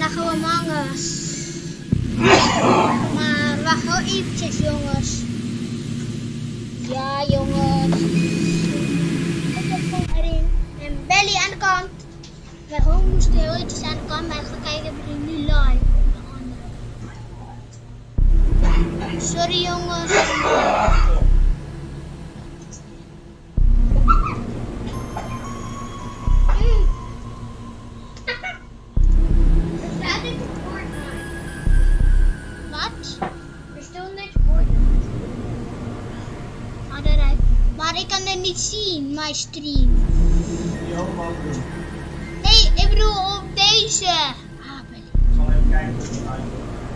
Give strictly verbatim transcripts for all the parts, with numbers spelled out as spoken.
dan gaan we Among Us. Maar wacht heel eventjes jongens. Ja jongens. Ik heb gewoon erin. En Belly aan de kant. Wij gewoon moesten heel eventjes aan de kant, maar ik ga kijken of we nu live. Sorry jongens. Maar ik kan het niet zien, mijn stream. Nee, ik bedoel op deze. Ah, ben ik. zal even kijken of het live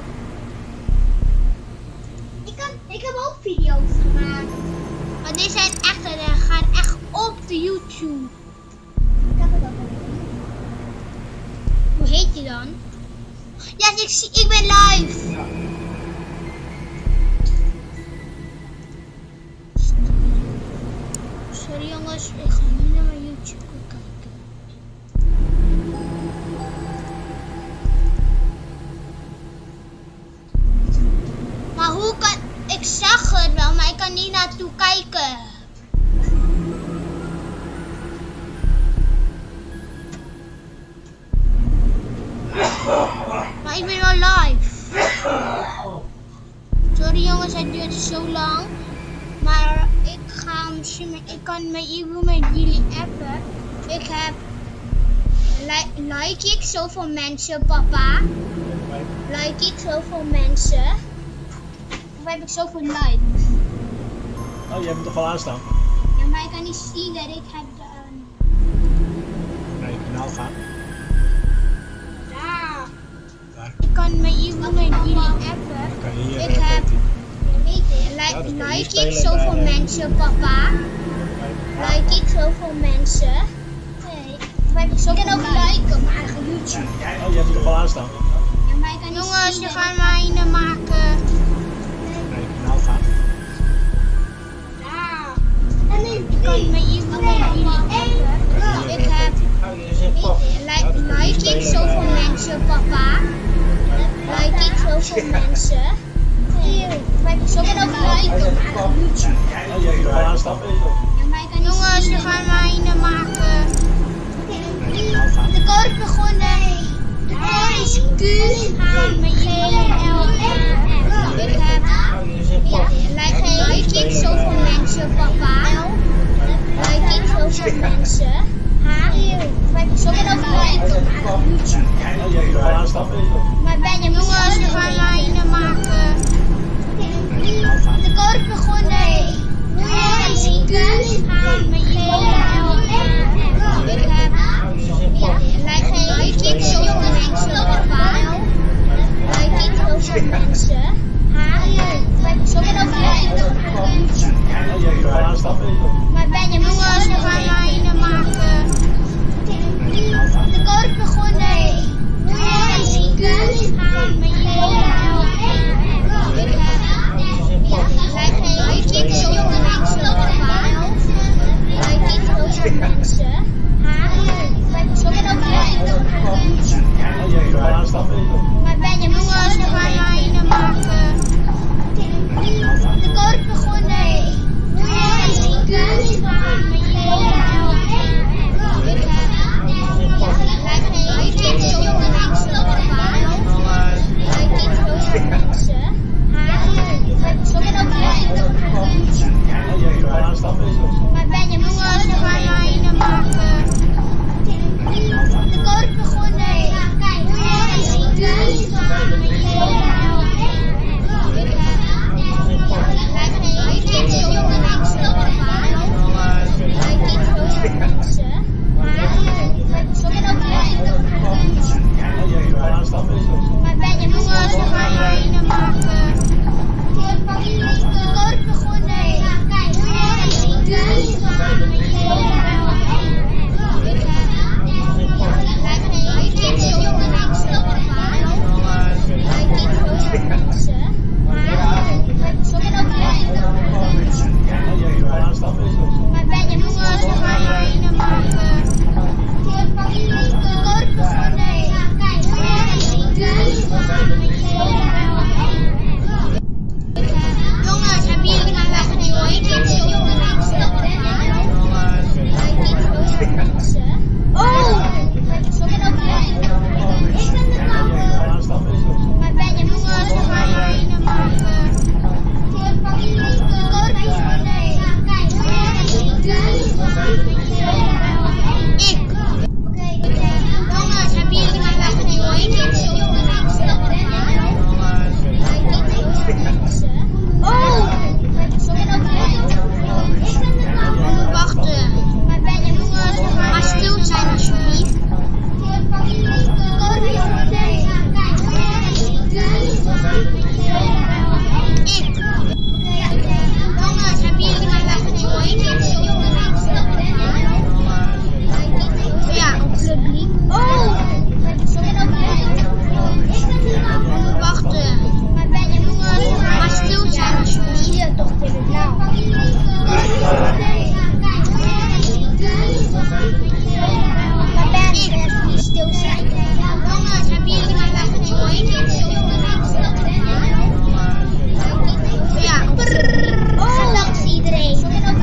ik, kan, ik heb ook video's gemaakt. Maar deze zijn echt, die gaan echt op de YouTube. Ik heb het ook al. Hoe heet je dan? Ja, ik, zie, ik ben live. Ja. Sorry jongens, ik ga niet naar mijn YouTube kijken. Maar hoe kan... Ik zag het wel, maar ik kan niet naartoe kijken. Maar ik ben wel live. Sorry jongens, het duurt zo lang. Maar ik ga misschien, ik kan met, ik wil met jullie appen. Ik heb, like, like ik zoveel mensen, papa? Like ik zoveel mensen? Of heb ik zoveel likes? Oh, je hebt hem toch al aanstaan? Ja, maar ik kan niet zien dat ik heb de... Um... Naar je kanaal gaan. Ja. Daar. Ik kan met, ik wil met jullie appen. Dan kan je hier, Ik uh, heb... kijken. Like, Ja, like ik zoveel bij, mensen, papa? Like ik zoveel mensen? Nee. Of heb ik zoveel ik kan ook liken, maar eigen YouTube. Ja, oh, je hebt hem toch al aanstaan? Ja, maar ik kan niet jongens, zien, je gaat mij maken. Naar je kanaal gaan. Ja. En ik kan met jullie appen. Ik heb... Like, like ik zoveel mensen, papa? Like ik zoveel mensen? Ik kan ook liken, maar eigen YouTube. Oh, je hebt hem toch al aanstaan? Ja, maar ik kan niet jongens, je gaat mij maken. Naar je kanaal gaan. De code is begonnen. De code is Q H met G L R. Ik heb... Ja, like ik zoveel mensen, papa? Like ik zoveel mensen? H. Ik kan ook liken, maar eigen YouTube. Oh, je hebt hem toch al aanstaan? Maar ben je jongens, je gaat mij maken. De code is begonnen. De code is Q H met G L R. Ik heb... Ja, like ik zoveel mensen, papa? Like ik zoveel mensen? H. Ik kan ook liken, maar eigen YouTube. Oh, je hebt hem toch al aanstaan? Maar ben je jongens, je gaat mij maken. De code is begonnen. De code is Q H met G L R. Ik heb... Ja, like ik zoveel mensen, papa? Like ik zoveel mensen? H. Ik kan ook liken, maar eigen YouTube. Oh, je hebt hem toch al aanstaan? Maar ben je jongens, je gaat mij maken. De code is begonnen. De code is Q H met G L R. Ik heb... Ja, like ik zoveel mensen, papa? Like ik zoveel mensen? H. Ik kan ook liken, maar eigen YouTube. Oh, je hebt hem toch al aanstaan? Maar ben je jongens, je gaat mij maken. De code is begonnen. De code is Q Oh! Wachten. Maar stil zijn alsjeblieft. Ik. Jongens, hebben jullie mij weggejoined? Ja, op publiek. Oh! Wachten. Maar stil zijn alsjeblieft. Zie je toch in het blauw? Maar ben je niet stil zijn? Jongens, hebben jullie mij weggejoined? Ja. Oh, langs iedereen.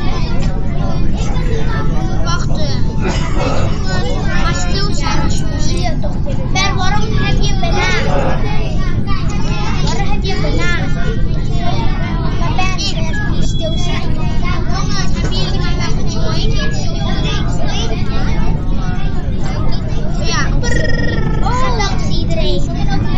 Wachten. Maar stil zijn alsjeblieft. Zie je toch in het blauw? Waarom heb je een banaan? Waarom heb je een banaan? Maar ben je niet stil zijn? Jongens, hebben jullie mij weggejoined? Ja. Oh, langs iedereen.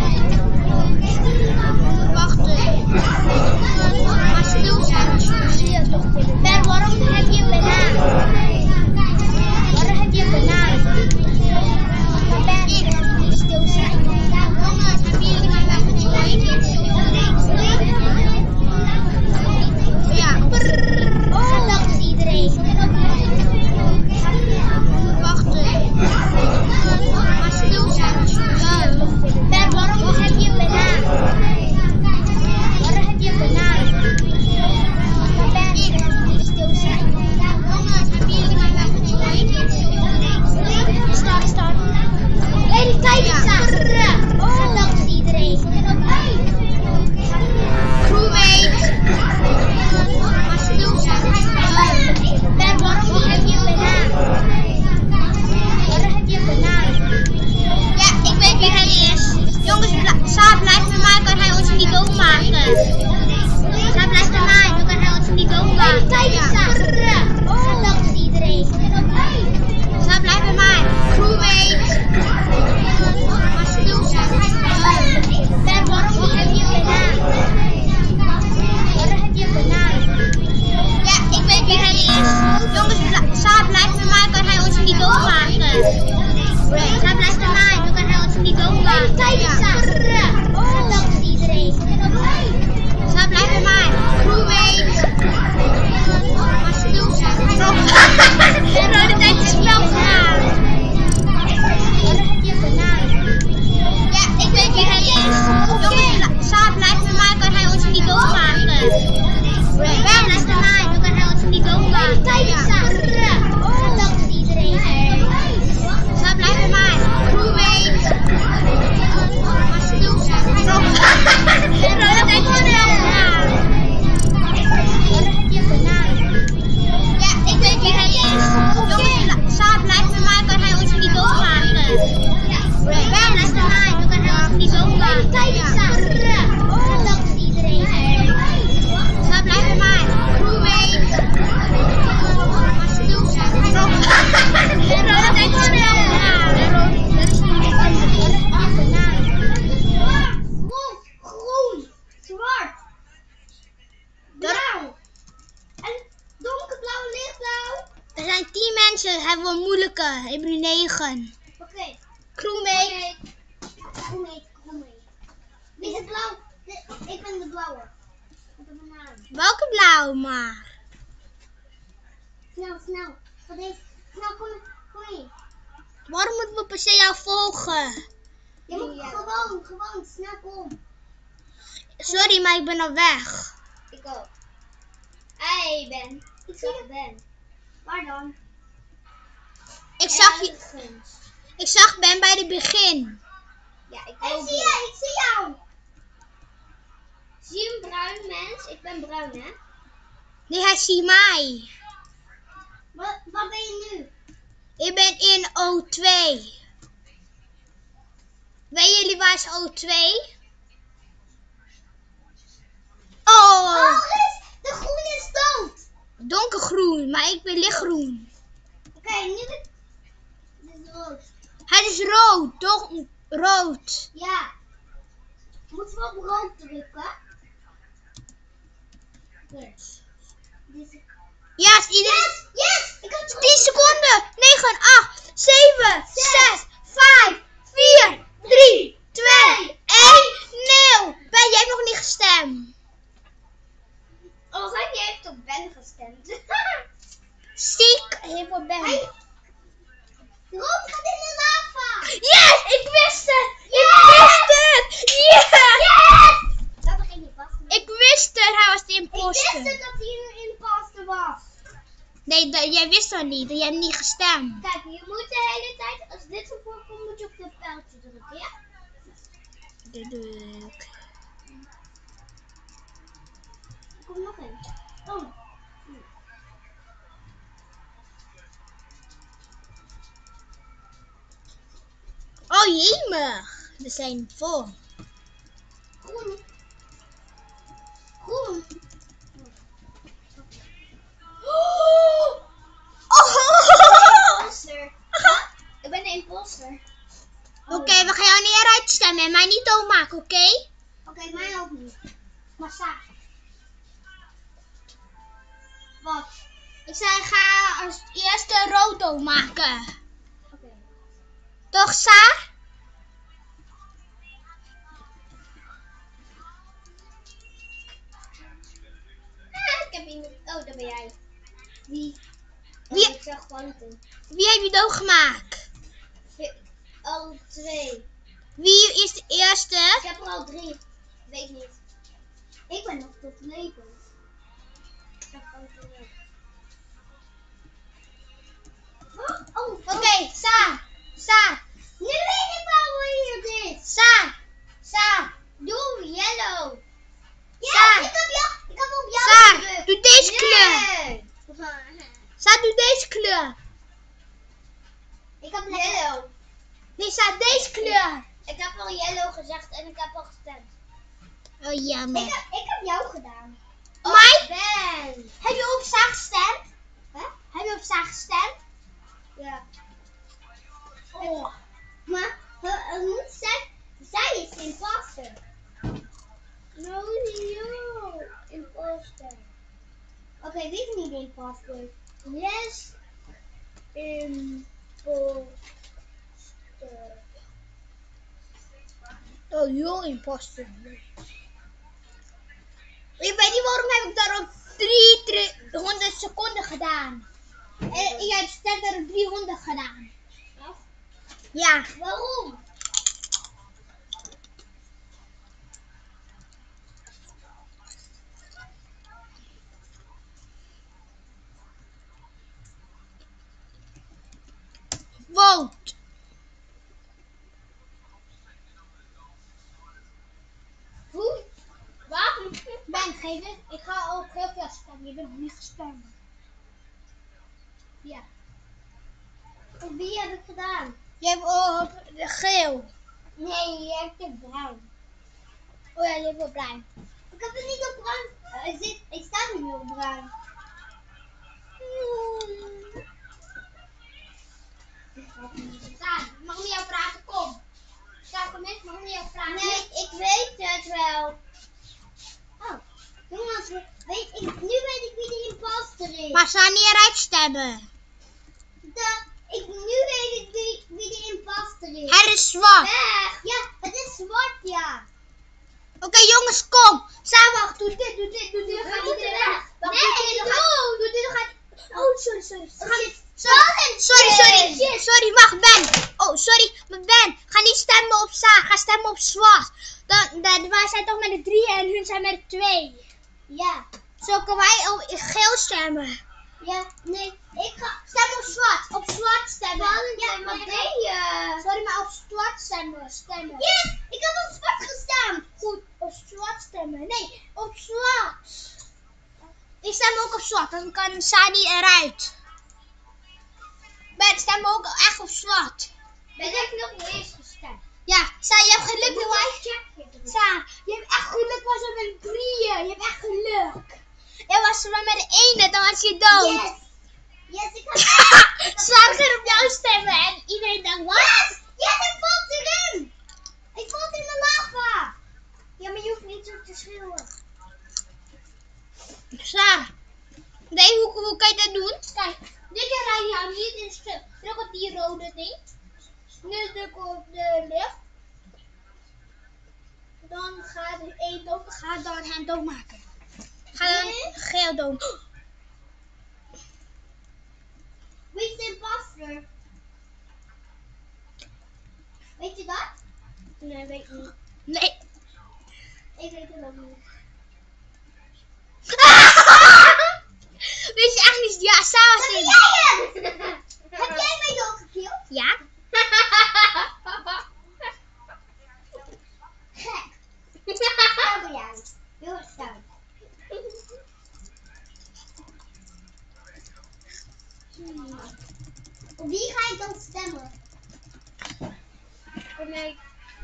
Wachten. Maar stil zijn alsjeblieft. Zie je toch in het blauw? Waarom heb je een banaan? Waarom heb je een banaan? Maar ben je niet stil zijn? Jongens, hebben jullie mij weggejoined? Ja. Oh, langs iedereen. Wachten. Maar stil zijn alsjeblieft. Ben, waarom heb je een banaan? Waarom heb je een banaan? Maar ben je niet stil zijn? Jongens, hebben jullie mij weggejoined? Start, start. Lady, kijk eens. Oh, langs iedereen. Crewmate. Maar stil zijn alsjeblieft. Ben, waarom heb je een banaan? Waarom heb je een banaan? Ja, ik weet wie hij is. Jongens, Saab blijft bij mij, kan hij ons niet doodmaken. Saab blijft bij mij, dan kan hij ons niet doodmaken. Kijk eens. Oh, langs iedereen. Saab blijft bij mij. Crewmate. Maar stil zijn alsjeblieft. Ben, waarom heb je een banaan? Waarom heb je een banaan? Ja, ik weet wie hij is. Jongens, Saab blijft bij mij, kan hij ons niet doodmaken. Saab blijft bij mij, dan kan hij ons niet doodmaken. Kijk eens. Oh, langs iedereen. Saab blijft bij mij. Crewmate. Maar stil zijn alsjeblieft. De tijd is spel gedaan. Waarom heb je een banaan? Ja, ik weet wie hij is. Jongens, Saab blijft bij mij, kan hij ons niet doodmaken. Ben blijft bij mij, dan kan hij ons niet doodmaken. Kijk eens. Oh, langs iedereen. Saab blijft bij mij. Crewmate. Maar stil zijn alsjeblieft. De tijd is spel gedaan. Waarom heb je een banaan? Ja, ik weet wie hij is. Jongens, Saab blijft bij mij, kan hij ons niet doodmaken. Ben blijft bij mij, dan kan hij ons niet doodmaken. Kijk eens. Oh, langs iedereen. Saab blijft bij mij. Crewmate. Maar stil zijn alsjeblieft. De tijd is spel gedaan. Dat is niet meer anders. Waarom heb je een banaan? Groen, groen, zwart, blauw en donkerblauw, lichtblauw. Er zijn tien mensen, hebben we een moeilijke. Ik ben nu negen. Oké. Okay. Crewmate. Crewmate, crewmate. Wie is het blauw? Ik ben de blauwe. Welke blauw maar? Snel, snel. Van deze. Snel, kom, kom hier. Waarom moeten we per se jou volgen? Je moet ja. gewoon, gewoon, snel kom. Sorry, maar ik ben al weg. Ik ook. Hey Ben. Ik zie je Ben. Waar dan? Ik zag je. Ik zag Ben bij het begin. Ja, ik ook. Ik zie je, ik zie jou. Zie je een bruin mens? Ik ben bruin, hè? Nee, hij ziet mij. Wat, wat ben je nu? Ik ben in O twee. Weten jullie waar is O twee? Oh! Oh, de groen is dood. Donkergroen, maar ik ben lichtgroen. Oké, okay, nu is het rood. Het is rood, toch? Rood. Ja. Moeten we op rood drukken? Yes. Deze... Yes, iedereen. Yes! Yes! Ik had tien seconden. negen, acht, zeven, zes, vijf, vier, drie, twee, één, nul. Ben, jij hebt nog niet gestemd. Oh, jij heeft op Ben gestemd. Stiek heeft op Ben. Hey. Rood gaat in de lava! Yes, ik wist het. Yes! Ik wist het. Yes. Yes! Dat begint niet vast. Ik wist het. Hij was de Ik imposter. wist het dat hij een imposter was. Nee, dat, jij wist dat niet. Jij hebt niet gestemd. Kijk, je moet de hele tijd, als dit ervoor komt, moet je op dat pijltje drukken, ja? Dit doe ik. Er komt nog één. Oh. Oh jemig. We zijn vol. Groen. Groen. Oh. Imposter. Ik ben de imposter. Oké, we gaan jou niet eruit stemmen en mij niet doodmaken, oké? Oké, okay, mij ook niet. Maar Saar. Wat? Ik zei, ga als eerste rood doodmaken. Oké. Okay. Toch, Saar? Ah, ik heb iemand. Oh, dat ben jij. Wie? Wie? Oh, ik zag Quantum. Wie heb je doodgemaakt? Al twee. Wie is de eerste? Ik heb er al drie. Weet niet. Ik ben nog tot leven. Ik heb al drie. Oh, Oké, okay, Saar. Saar. nu weet ik wel hoe je dit. Saar. Saar. Doe yellow. Ja, Saar. ik heb jou. Ik heb op jou Saar, gedrukt. doe deze Nee. kleur. Saar, doe deze kleur. Ik heb yellow. Nee, Saar, deze kleur. Ik heb al yellow gezegd en ik heb al gestemd. Oh, jammer. Ik heb, ik heb jou gedaan. Mij? Ben. Heb je op Saar gestemd? Hè? Heb je op Saar gestemd? Ja. Oh. Maar het het moet zijn, zij is imposter. No, no, imposter. Oké, okay, wie is niet imposter? Yes, imposter. Oh, joh, imposter. Ik weet niet waarom heb ik daarop driehonderd seconden gedaan. En jij hebt stel daarop driehonderd gedaan. Ja. Waarom? Vote. Hoe? Waarom? Ben, geef het. Ik ga ook heel veel stemmen. Je bent nog niet gestemd. Ja. Op wie heb ik gedaan? Je hebt op de geel. Nee, je hebt de bruin. Oh ja, je hebt op bruin. Ik heb het niet op bruin. Uh, ik, zit, ik sta nu niet op bruin. Saar, ik mag met jou praten, kom. Saar, kom eens, ik mag met jou praten. Nee, ik weet het wel. Oh, jongens, weet ik, nu weet ik wie de imposter is. Maar Saar, niet eruit stemmen. De, ik, nu weet ik wie, wie de imposter is. Het is zwart. Weg. Ja, het is zwart, ja. Oké, okay, jongens, kom. Saar, wacht, doe dit, doe dit, doe dit. Dan gaat We iedereen moeten weg. weg. Wacht, Nee, doe dit, dan doe. gaat- Doe dit, dan gaat... Oh, sorry, sorry. Er Ga- zit Sorry, sorry, sorry, sorry, wacht, Ben. Oh, sorry, maar Ben, ga niet stemmen op Saar, ga stemmen op zwart. Dan, dan, wij zijn toch met de drie en hun zijn met de twee. Ja. Zo kunnen wij op geel stemmen. Ja, nee, ik ga... Stem op zwart, op zwart stemmen. Ja, wat deed je? Sorry, maar op zwart stemmen, stemmen. Yes, ik heb op zwart gestaan. Goed, op zwart stemmen. Nee, op zwart. Ik stem ook op zwart, dan kan Saar niet eruit. Ben, stem ook echt op zwart. Ben ik nog niet eens gestemd? Ja, Saar, je hebt geluk, hoor. Checken. Saar, je hebt echt geluk, was er met drieën. Je hebt echt geluk. En was er maar met de ene, dan was je dood. Yes. Yes, ik heb... Saar ging op jou stemmen en iedereen dacht, wat? Yes, yes, ik valt erin. ga dan hem doodmaken. Ga dan geel dood. Wie is de imposter? Weet je dat? Nee, weet ik niet. Nee. Ik weet het ook niet. Weet je echt niet? Ja, Sarah Dat ben is jij hem! Heb jij mij doodgekild? Ja. Gek. Stel voor jou. Heel erg stout. Hmm. Op wie ga ik dan stemmen? Voor mij.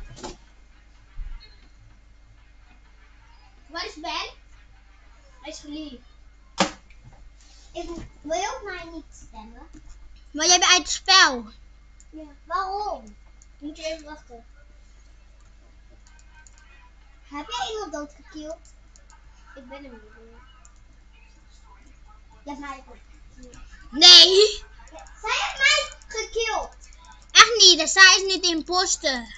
Waar is Ben? Hij is verliefd. Ik wil je op mij niet stemmen. Maar jij bent uit het spel. Ja. Waarom? Moet je even wachten. Heb jij iemand doodgekild? Ik ben hem niet. Je hebt mij gekild. Nee. Ja, zij heeft mij gekild. Echt niet. De Sarah is niet de imposter.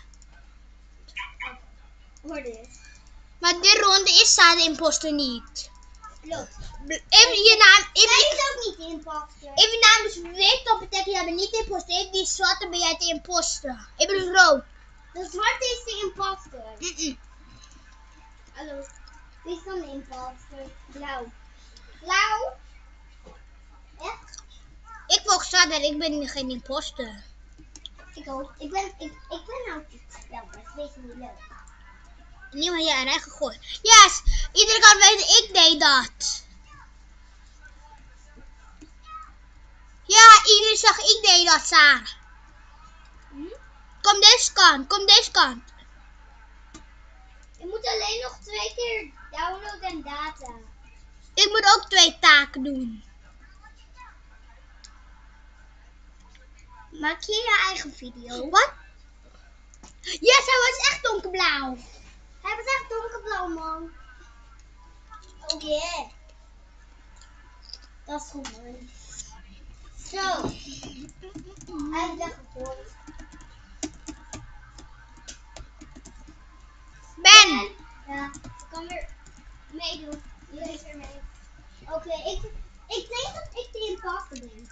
Hoor dit. Maar dit ronde is Sarah de imposter niet. Klopt. Even je naam. Zij Even, is ook niet de imposter. even je naam is wit. Dat betekent jij bent niet de imposter. Even die zwarte ben jij de imposter. Ik ben dus rood. De zwarte is de imposter. Mm-mm. Hallo. Wie is dan de imposter? Blauw. Blauw? Echt? Ik volg Sarah. Ik ben geen imposter. Ik ook. Ik ben, ik, ik ben nou niet stemmen. Dat is beetje niet leuk. Niemand jij erin gegooid. Yes. Iedereen kan weten. Ik deed dat. Ja, iedereen zag ik deed dat, Sarah. Hm? Kom deze kant. Kom deze kant. Je moet alleen nog twee keer downloaden en data. Ik moet ook twee taken doen. Maak je je eigen video? Wat? Yes, hij was echt donkerblauw. Hij was echt donkerblauw, man. Oké. Okay. Dat is goed, man. Zo. Hij is weggegooid. Ben. Ja, ik kan weer meedoen. Je doet weer mee. Oké, okay, ik, ik denk dat ik de imposter ben.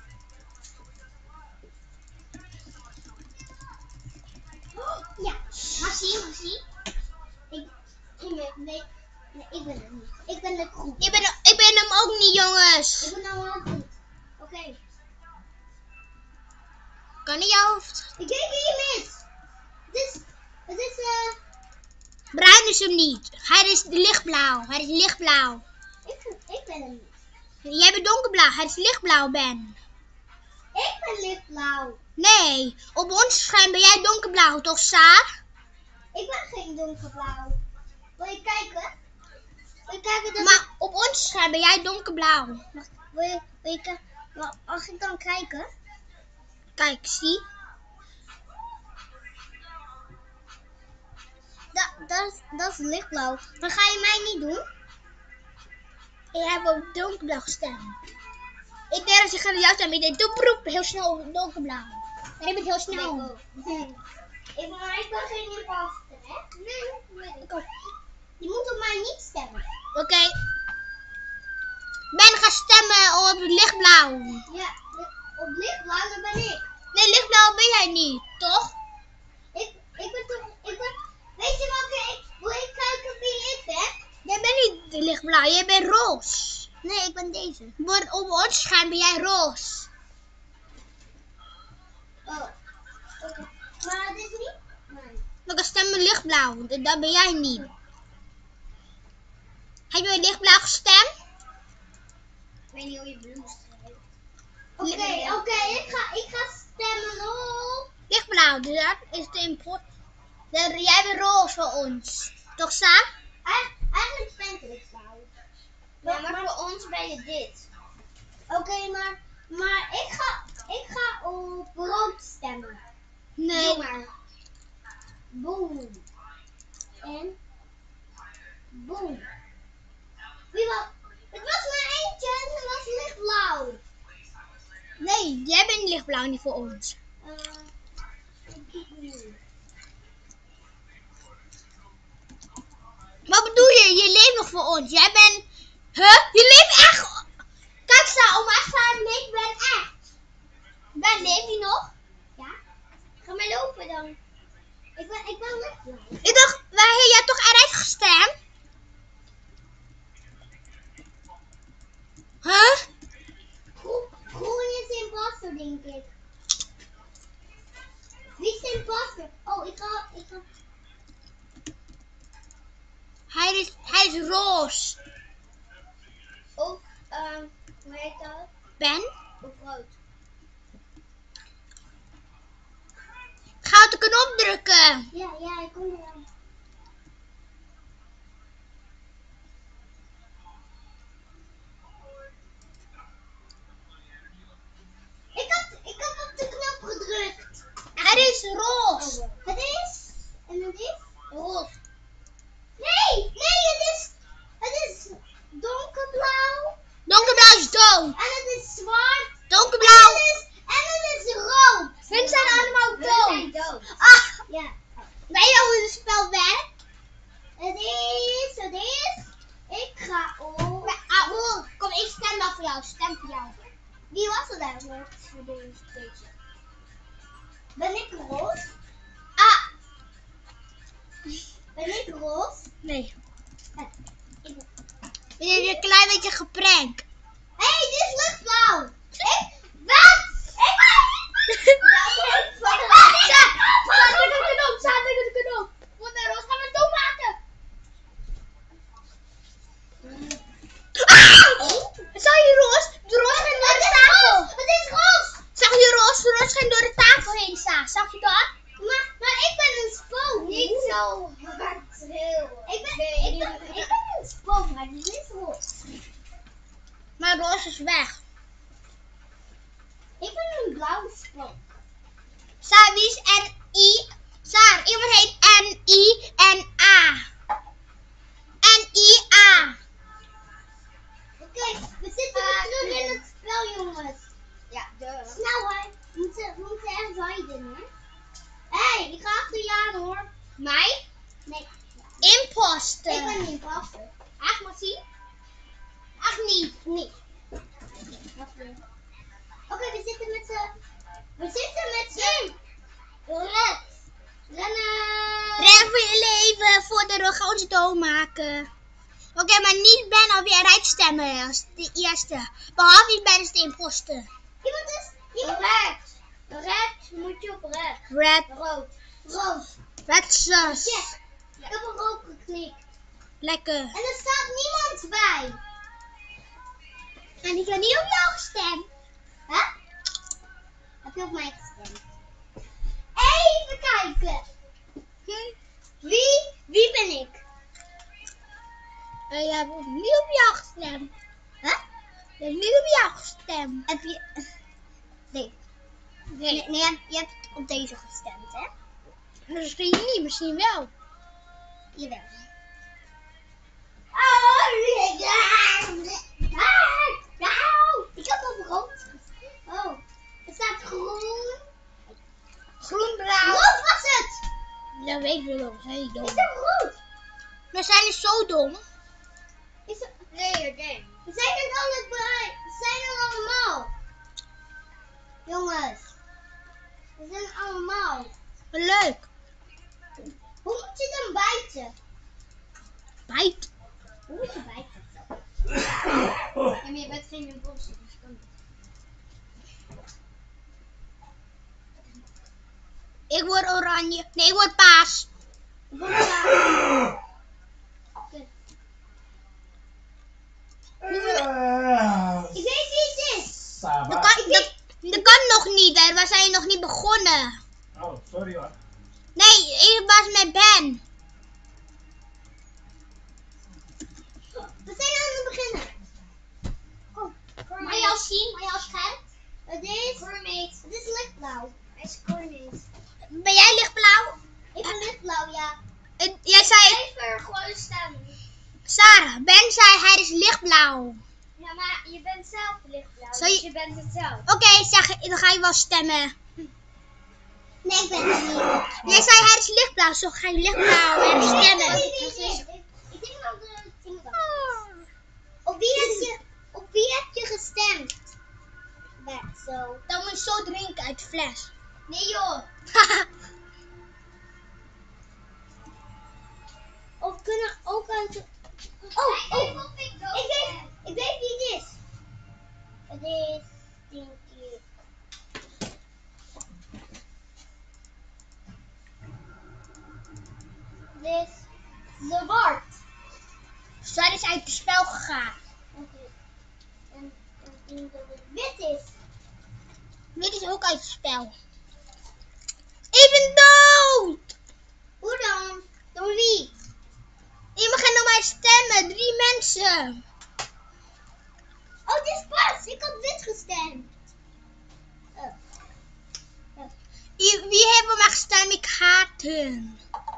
Oh, ja, Hassie, Hassie. Ik, ik ben, nee, nee, ik ben het niet. Ik ben de groep. Ik ben, ik ben hem ook niet, jongens. Ik ben nou wel goed. Oké. Okay. Kan niet jouw hoofd. Ik denk wie mis. Het is, het is, eh... Uh... Bruin is hem niet. Hij is lichtblauw. Hij is lichtblauw. Ik, ik ben hem niet. Jij bent donkerblauw. Hij is lichtblauw, Ben. Ik ben lichtblauw. Nee, op ons scherm ben jij donkerblauw, toch, Saar? Ik ben geen donkerblauw. Wil je kijken? Wil je kijken dat maar ik... op ons scherm ben jij donkerblauw. Wacht, wil je, wil je kijken? Mag ik dan kijken? Kijk, zie. Dat, dat, is, dat is lichtblauw. Maar ga je mij niet doen? Ik heb op donkerblauw gestemd. Ik denk dat je gaat jou stemmen. Ik denk, doe beroep heel snel op donkerblauw. En ik ben heel snel. Nee, ik, maar ik ben geen imposter, hè? Nee, nee, ik ook. Je moet op mij niet stemmen. Oké. Okay. Ben, ga stemmen op lichtblauw. Ja, op lichtblauw, dat ben ik. Nee, lichtblauw ben jij niet, toch? Ik, ik ben toch, ik ben, weet je welke, ik, wil je kijken wie ik ben? Jij bent niet lichtblauw, jij bent roze. Nee, ik ben deze. Op ons scherm ben jij roze. Oh, oké. Okay. Maar dit is niet? Nee. Dan kan stemmen lichtblauw, dat ben jij niet. Heb je lichtblauw gestemd? Ik weet niet hoe je bloem schrijft. Oké, okay, oké, okay, ik, ga, ik ga stemmen op. Lichtblauw, dus dat is de import. Jij bent roze voor ons. Toch, Saar? Eigenlijk ben ik lichtblauw. Ja, maar, maar voor ons ben je dit. Oké, okay, maar, maar ik ga, ik ga op rood stemmen. Nee. Doe maar. Boom. En boom. Wie was? Het was maar eentje en het was lichtblauw. Nee, jij bent lichtblauw niet voor ons. Uh, Wat bedoel je? Je leeft voor ons. Jij bent... Huh? Je leeft echt... Kijk, Sa, oma staat en ik ben echt. Ben, leeft hij nog? Ja? Ga maar lopen dan. Ik ben, ik ben lichtblauw. Ik dacht, waar heb jij toch eruit gestemd? Huh? Groen, groen is de imposter, denk ik. Wie is de imposter? Oh, ik ga... Ik ga... Hij is, hij is roze. Ook, ehm, hoe heet dat? Ben? Ook rood. Ga op de knop drukken. Ja, ja, ik kom eraan. Ik had, ik had op de knop gedrukt. Het is roze. Oh, het is... En het is? Roze. Nee, nee, het is... Het is donkerblauw. Donkerblauw is dood. En het is zwart. Donkerblauw. En het is, en het is rood. Hun zijn allemaal Hun zijn dood. dood. Ach, Ja. weet je hoe het spel werkt? Het is, het is... Ik ga op... Ah, oh, kom, ik stem wel voor jou. Stem voor jou. Wie was er daar nog voor deze stage? Ben ik roze? Ah, Ben ik roze? nee. Eh, ik ben... Je hebt een klein beetje geprankt. Hé, hey, dit is lichtblauw. Ik... Wat? Ik ben... Zaten de knop, zaten de knop. Moet naar roze gaan we het doodmaken. Zag je roze? De roze ging door de tafel. Het is roze. Zag je roze? De roze ging door de tafel heen staan. Zag je dat? Maar, maar ik ben een spook. Niet zo hard heel. Ik ben, ik ben, ik ben een spook, maar dit is roze. Maar roze is weg. Ik ben een blauwe spook. Saar, wie is N I? Saar, iemand heet N I N A. N I A. Oké, okay, we zitten weer terug in het spel, jongens. Ja, de. Snel hoor. We moeten, we moeten echt rijden hoor. Hé, hey, ik ga achter je aan hoor. Mij? Nee, Imposter. ik ben niet imposter. Echt, Massie? Echt niet. Nee. Oké, okay, we zitten met z'n... We zitten met z'n... Red. Rennen. Ren voor je leven, voor de rug gaan we ons doodmaken. Oké, okay, maar niet Ben of jij rijdt stemmen als de eerste. Behalve niet Ben is de imposter. Iemand is... Iemand... Red. Red, moet je op red. Red. Rood. Rood. Red sus. Yes. Ik heb op rood geklikt. Lekker. En er staat niemand bij. En ik heb niet op jou gestemd. Hè? Heb je op mij gestemd? Even kijken. Hm? Wie? Wie ben ik? Uh, jij hebt niet op jou gestemd. Hè? Je hebt niet op jou gestemd. Heb je... Nee. Nee. Nee, nee je, hebt, je hebt op deze gestemd, hè? Misschien niet, misschien wel. Jawel. Oh, ik heb op rood gestemd. Oh, er staat groen. Groen-blauw. Rood was het! Dat weet ik wel, zijn die dom. Is er rood? We zijn dus zo dom. Is er... Nee, oké. We zijn er allebei. We zijn er allemaal. Jongens. We zijn er allemaal. Leuk. Hoe moet je dan bijten? Bijt. Hoe moet je bijten? Ja, maar je bent geen imposter, dus kan niet. Ik word oranje. Nee, ik word paas. Ik word klaar. Oké. Ik weet wie het is. Dat kan, dat, dat kan nog niet, hè. We zijn nog niet begonnen. Oh, sorry hoor. Nee, ik was met Ben. We zijn aan het beginnen. Kom. Mag je al zien? Mag je al scherp? Het is... Cormate. Het is lichtblauw. Hij is Cormate. Ben jij lichtblauw? Ik ben lichtblauw, ja. Uh, jij zei... Even gewoon stemmen. Sarah, Ben zei hij is lichtblauw. Ja, maar je bent zelf lichtblauw. Zal je- Dus je bent het zelf. Oké, okay, zeg, dan ga je wel stemmen. Nee, ik ben het niet. Jij zei hij is lichtblauw, zo ga je lichtblauw en stemmen. Ik denk dat de... zo. Dan moet je zo drinken uit de fles. Nee joh. Of kunnen ook uit de... Oh, oh. Ik weet, ik weet wie het is. Het is... Stinky. Dit is de Bart. Zij is uit het spel gegaan. Oké. En ik denk dat het wit is. Dit is ook uit het spel. Ik ben dood! Hoe dan? Door wie? Iemand gaat naar mij stemmen. Drie mensen. Oh, dit is pas. Ik had wit gestemd. Oh. Oh. Wie, wie hebben mij gestemd? Ik haat hun.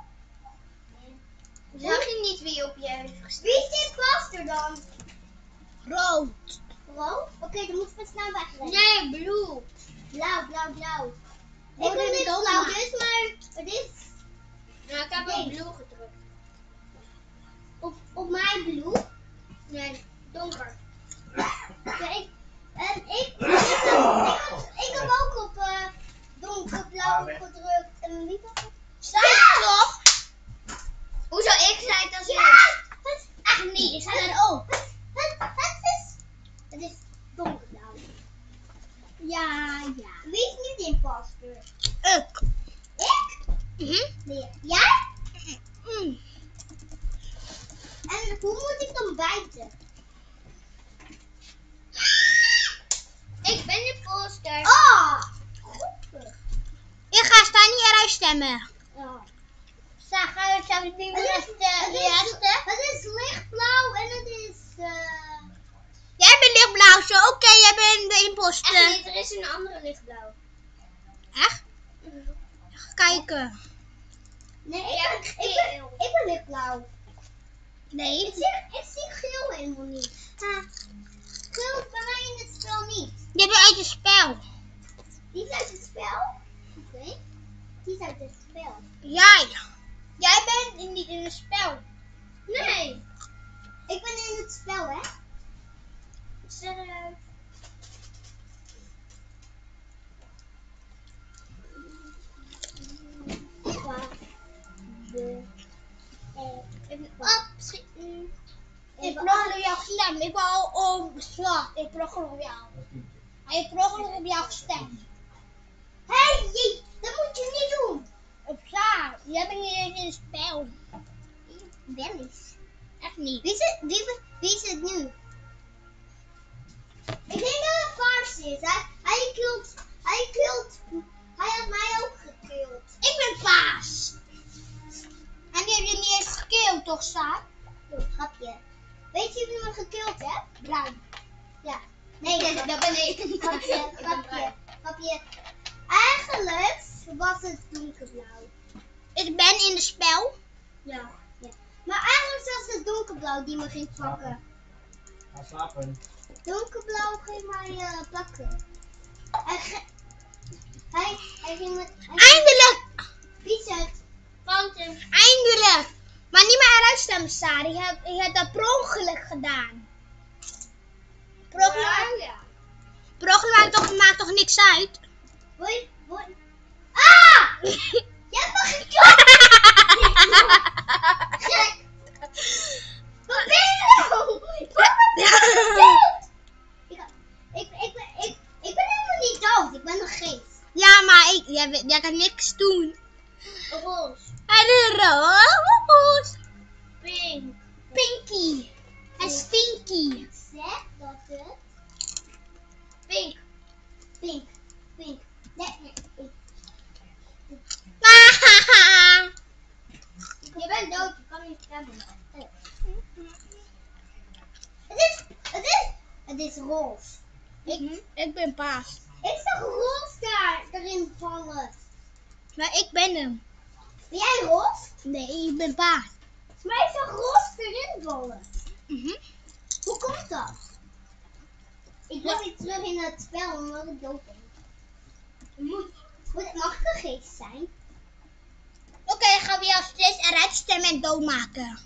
Zag je niet wie op je heeft gestemd? Wie is de imposter dan? Rood. Rood? Oké, okay, dan moeten we snel wegrennen. Nee, blue. Blauw, blauw, blauw. Worden Ik wil we dit dood blauw, gemaakt? dus maar het is Nou, ik heb Nee. op blue gedrukt. op, op mijn blue. Nee, donker. Kijk, en ik, ik, heb, ik heb ook op uh, donkerblauw gedrukt. En wie was het? Zij toch? Hoezo ik zei het als Ja! Het, Echt niet, ik zei dat ook. het, het, het is, het is donkerblauw. Ja, ja. Wie is niet de imposter? Ik. Ik? Mhm. Nee. Jij? Mm. En hoe moet ik dan bijten? Ik ben de imposter. Oh! Goed. Ik ga staan niet eruit stemmen. Ja. Sta, ga je zelf niet meer Het is, het, is, eerste? het is lichtblauw en het is... Uh... Jij bent lichtblauw, zo. Oké, jij bent de imposter. Echt niet, er is een andere lichtblauw. Echt? Ga kijken. Nee, ik, ben, ik, ben, ik ben lichtblauw. Nee. Ik zie, ik zie geel helemaal niet. Ha. Geel is bij mij in het spel niet. Je bent uit het spel. Die is uit het spel? Oké. Okay. Die is uit het spel. Jij. Jij bent in- niet in het spel. Nee. Ik ben in het spel, hè? Zet eruit. De, eh, even opschieten. Ik program op jou gestemd. Ik wou al op slag. Ik program op jou. Hij heeft program op jou gestemd. Hé, hey, jee, dat moet je niet doen. Op slag. Jij bent niet in het spel. Ben eens. Echt niet. Wie is het, wie, wie is het nu? Ik denk dat het paars is. Hij, hij kilt, hij kilt, hij had mij ook gekild. Ik ben paas. En die heb je niet eens gekild, toch, Saar? Oh, grapje. Weet je wie me gekild heeft? Bruin. Ja. Nee, dat ben ik. Grapje, grapje, grapje. Eigenlijk was het donkerblauw. Ik ben in het spel. Ja. ja. Maar eigenlijk was het donkerblauw die me ging pakken. Ga slapen. Donkerblauw ging mij uh, pakken. Hij, ge- hij, hij ging met... Hij Eindelijk. Wie zegt? Phantom. Eindelijk. Maar niet meer eruit stemmen, Saar. Je hebt, je hebt dat per ongeluk gedaan. Per ongeluk, ja. per ongeluk maakt toch, maakt toch niks uit? Wil je... Wil je... Ah! Je hebt me gekild! Gek! Wat ben je nou? Wat ben je? Ik, ik, ik, ben- ik, ik ben helemaal niet dood. Ik ben nog geest. Ja, maar ik, jij, weet- jij kan niks doen. Roos. En de roos. Pink. Pinky. En Stinky. Ik zeg dat het... Pink. Pink. Pink. Nee, nee. Ik... Je bent dood. Je kan niet stemmen. Oh. Het is... Het is... Het is roze. ik, ik ben paas. Ik zag roze daar erin vallen. Maar ik ben hem. Ben jij roze? Nee, ik ben paas. Maar ik zag roze erin vallen. Mhm. Hoe komt dat? Ik wil niet terug in het spel omdat ik dood ben. Moet, moet, mag ik een geest zijn? Oké, dan gaan we jou steeds eruit stemmen en doodmaken.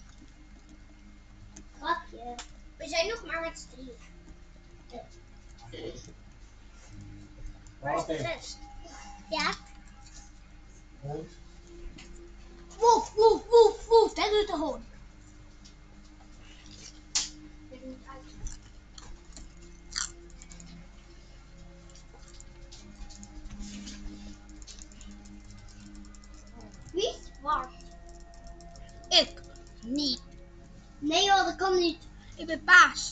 Grapje. We zijn nog maar met z'n drieën. Waar is de Oké. rest? Ja. Goed. Woef, woef, woef, woef. Dat doet de hond. Ik moet uit. Wie is zwart? Ik. Niet. Nee joh, dat kan niet. Ik ben paas.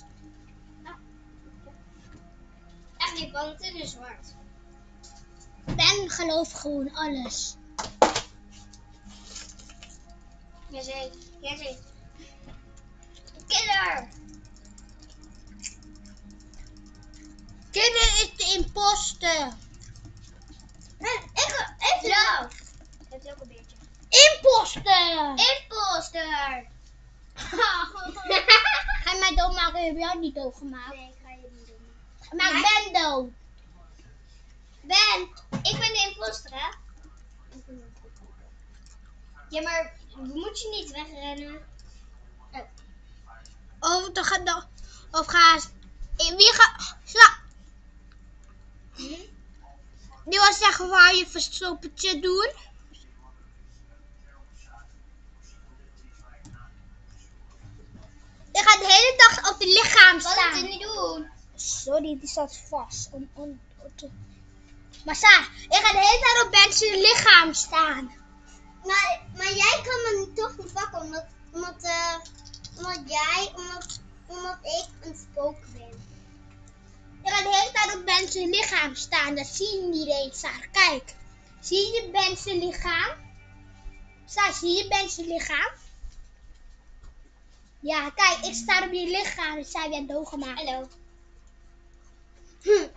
Echt niet, want het is zwart. Ben geloof gewoon alles. Jij zei, jij zei. Killer! Killer is de imposter. Ik, ik Love. Heb je ook een beetje? Imposter! Imposter! Ga je mij doodmaken? Heb je jou niet doodgemaakt? Nee, ik ga je niet doen. Maar ik Maar- ben dood. Ben, ik ben de imposter, hè? Ja, maar moet je niet wegrennen? Of dan gaat dan. Of ga. Wie gaat. Sla. Hm? Die wil zeggen waar je verstoppertje doen. Je gaat de hele dag op je lichaam Wat staan. moet je niet doen? Sorry, die staat vast. Om, om, om te... Maar Sa, ik ga de hele tijd op mensen lichaam staan. Maar, maar jij kan me toch niet pakken, omdat, omdat, uh, omdat jij, omdat, omdat ik een spook ben. Je gaat de hele tijd op mensen lichaam staan. Dat zie je niet eens, Sa. Kijk. Zie je mensen lichaam? Sa, zie je mensen lichaam? Ja, kijk, ik sta op je lichaam. Dus zij werd doodgemaakt. Hallo. Hm.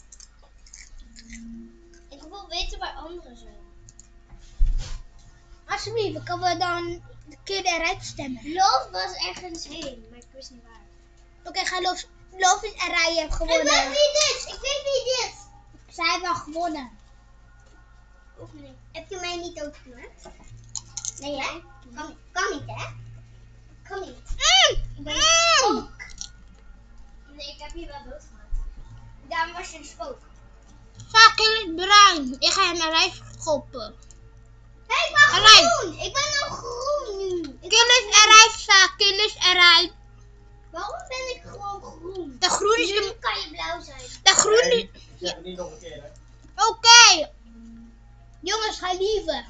Ik wil weten waar anderen zijn. Alsjeblieft, kunnen we dan de keer eruit stemmen? Love was ergens heen, maar ik wist niet waar. Oké, ga los. Loof is en Rij heeft Ik weet gewonnen. wie dit is! Ik weet wie dit is! Zij heeft wel gewonnen. Of niet? Heb je mij niet doodgemaakt? Nee, hè? Kan, kan niet, hè? Kan niet. Mm, Ik ben mm. spook. Nee, ik heb je wel doodgemaakt. Daarom was je een spook. Vaak in het bruin. Ik ga hem eruit schoppen. Hé, hey, ik ben Eruit. groen! Ik ben nou groen nu! Ik Kill is eruit, Vaak. Kill is eruit. Waarom ben ik gewoon groen? De groen is Nu de... kan je blauw zijn. De groen is... Nee, zeg het niet nog een keer, hè. Oké. Jongens, ga liever.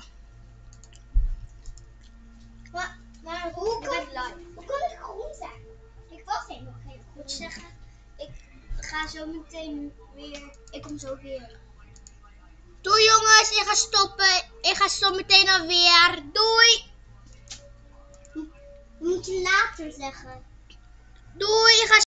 Maar, maar hoe kan, hoe kan ik groen zijn? Ik was helemaal geen groen. Moet zeggen, ik ga zo meteen weer. Ik kom zo weer. Doei jongens, ik ga stoppen. Ik ga zo meteen alweer. Doei. Moet je later zeggen. Doei, ik ga